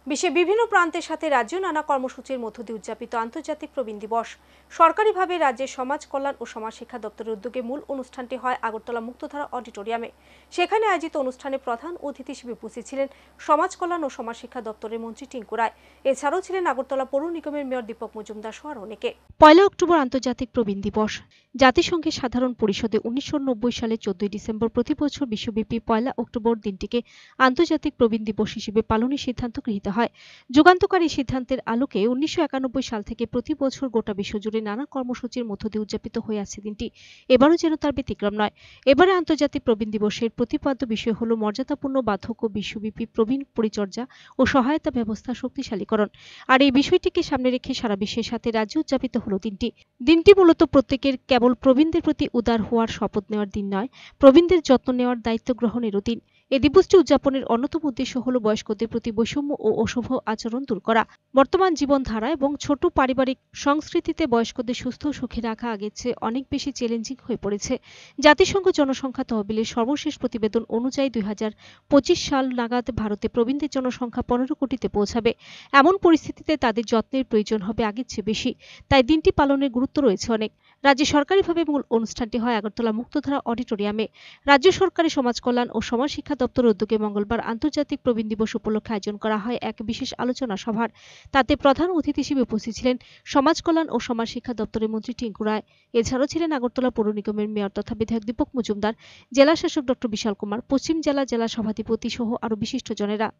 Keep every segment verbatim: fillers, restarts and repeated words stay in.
বিশ্বের বিভিন্ন প্রান্তের সাথে রাজ্য নানা কর্মসূচির মধ্য দিয়ে উদযাপিত আন্তর্জাতিক প্রবীণ দিবস। সরকারিভাবে রাজ্যের সমাজ কল্যাণ ও সমাজ শিক্ষা দপ্তরের উদ্যোগে মূল অনুষ্ঠানটি হয় আগরতলা মুক্তধারা অডিটোরিয়ামে। সেখানে আয়োজিত অনুষ্ঠানে প্রধান অতিথি হিসেবে উপস্থিত ছিলেন সমাজ কল্যাণ ও সমাজ শিক্ষা দপ্তরের মন্ত্রী টিঙ্কু রায়। এছাড়াও ছিলেন আগরতলা পৌর নিগমের মেয়র দীপক মজুমদার সহ আরও অনেকে। পয়লা অক্টোবর আন্তর্জাতিক প্রবীণ দিবস। জাতিসংঘের সাধারণ পরিষদে উনিশশো নব্বই সালে চোদ্দই ডিসেম্বর প্রতি বছর বিশ্বব্যাপী পয়লা অক্টোবর দিনটিকে আন্তর্জাতিক প্রবীণ দিবস হিসেবে পালনের সিদ্ধান্ত গৃহীত হয়। যুগান্তকারী সিদ্ধান্তের আলোকে উনিশশো একানব্বই সাল থেকে প্রতি বছর গোটা বিশ্বজুড়ে নানা কর্মসূচির মধ্য দিয়ে উদযাপিত হয়ে আসছে দিনটি। এবারও যেন তার ব্যতিক্রম নয়। এবারে আন্তর্জাতিক প্রবীণ দিবসের প্রতিপাদ্য বিষয় হল মর্যাদাপূর্ণ বার্ধক্য বিশ্বব্যাপী প্রবীণ পরিচর্যা ও সহায়তা ব্যবস্থা শক্তিশালীকরণ। আর এই বিষয়টিকে সামনে রেখে সারা বিশ্বের সাথে রাজ্যে উদযাপিত হল দিনটি। দিনটি মূলত প্রত্যেকের কেবল প্রবীণদের প্রতি উদার হওয়ার শপথ নেওয়ার দিন নয়, প্রবীণদের যত্ন নেওয়ার দায়িত্ব গ্রহণেরও দিন। এই দিবসটি উদযাপনের অন্যতম উদ্দেশ্য হল বয়স্কদের প্রতি বৈষম্য ও অশুভ আচরণ দূর করা। বর্তমান জীবনধারা এবং ছোট পারিবারিক সংস্কৃতিতে বয়স্কদের সুস্থ ও সুখী রাখা আগের চেয়ে অনেক বেশি চ্যালেঞ্জিং হয়ে পড়েছে। জাতিসংঘ জনসংখ্যা তহবিলের সর্বশেষ প্রতিবেদন অনুযায়ী দুই হাজার পঁচিশ সাল নাগাদ ভারতে প্রবীণদের জনসংখ্যা পনেরো কোটিতে পৌঁছাবে। এমন পরিস্থিতিতে তাদের যত্নের প্রয়োজন হবে আগের চেয়ে বেশি। তাই দিনটি পালনের গুরুত্ব রয়েছে অনেক। রাজ্যে সরকারিভাবে মূল অনুষ্ঠানটি হয় আগরতলা মুক্তধারা অডিটোরিয়ামে। রাজ্য সরকারি সমাজ কল্যাণ ও সমাজ শিক্ষা দপ্তরের উদ্যোগে মঙ্গলবার আন্তর্জাতিক প্রবীণ দিবস উপলক্ষে আয়োজন করা হয় এক বিশেষ আলোচনা সভার। তাতে প্রধান অতিথি হিসেবে উপস্থিত ছিলেন সমাজ কল্যাণ ও সমাজ শিক্ষা দপ্তরের মন্ত্রী টিঙ্কু রায়। এছাড়াও ছিলেন আগরতলা পৌর নিগমের মেয়র তথা বিধায়ক দীপক মজুমদার, জেলা শাসক ডক্টর বিশাল কুমার, পশ্চিম জেলা জেলা সভাধিপতি সহ আরো বিশিষ্টজনেরা।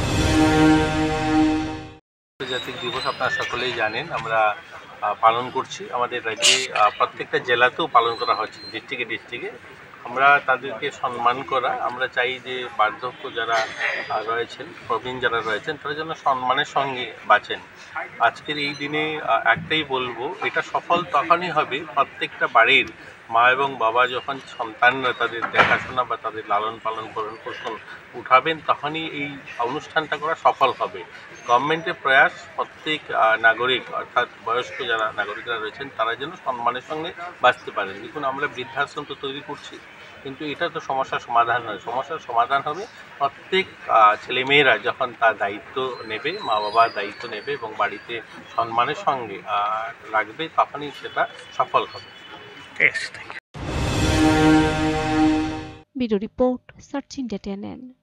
আন্তর্জাতিক দিবস আপনারা সকলেই জানেন, আমরা পালন করছি। আমাদের রাজ্যে প্রত্যেকটা জেলাতেও পালন করা হচ্ছে, ডিস্ট্রিক্টে ডিস্ট্রিক্টে আমরা তাদেরকে সম্মান করা। আমরা চাই যে বার্ধক্য যারা রয়েছেন, প্রবীণ যারা রয়েছেন, তারা যেন সম্মানের সঙ্গে বাঁচেন। আজকের এই দিনে একটাই বলবো, এটা সফল তখনই হবে প্রত্যেকটা বাড়ির মা এবং বাবা যখন সন্তানরা তাদের দেখাশোনা বা তাদের লালন পালন ভরণ পোষণ উঠাবেন, তখনই এই অনুষ্ঠানটা করা সফল হবে। গভর্নমেন্টের প্রয়াস প্রত্যেক নাগরিক অর্থাৎ বয়স্ক যারা নাগরিকরা রয়েছেন তারা যেন সম্মানের সঙ্গে বাঁচতে পারেন। দেখুন, আমরা বৃদ্ধাশ্রম তো তৈরি করছি, কিন্তু এটা তো সমস্যার সমাধান নয়। সমস্যার সমাধান হবে প্রত্যেক ছেলেমেয়েরা যখন তার দায়িত্ব নেবে, মা বাবার দায়িত্ব নেবে এবং বাড়িতে সম্মানের সঙ্গে রাখবে, তখনই সেটা সফল হবে। Bureau report, search India T N N.